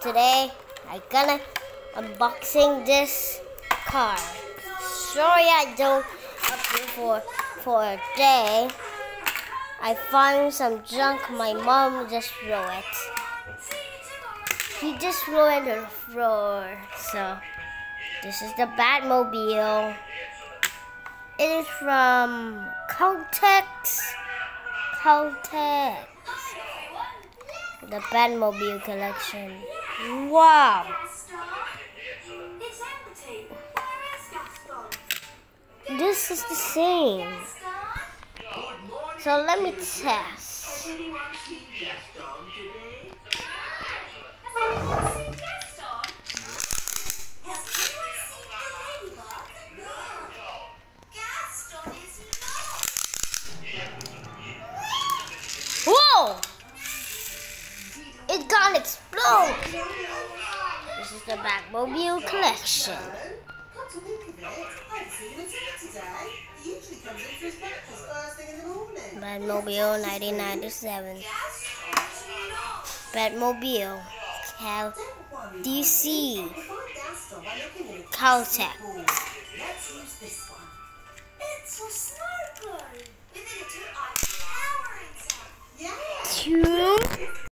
today I gonna unboxing this car. Sorry I don't upload for a day. I found some junk. My mom just threw it. He just threw it on the floor. So this is the Batmobile. It is from Caltex. The Batmobile collection. Wow! This is the same. So let me test. Whoa! It gonna explode! This is the Batmobile collection. Batmobile 1997. Batmobile DC Caltex. It's a sniper. Two.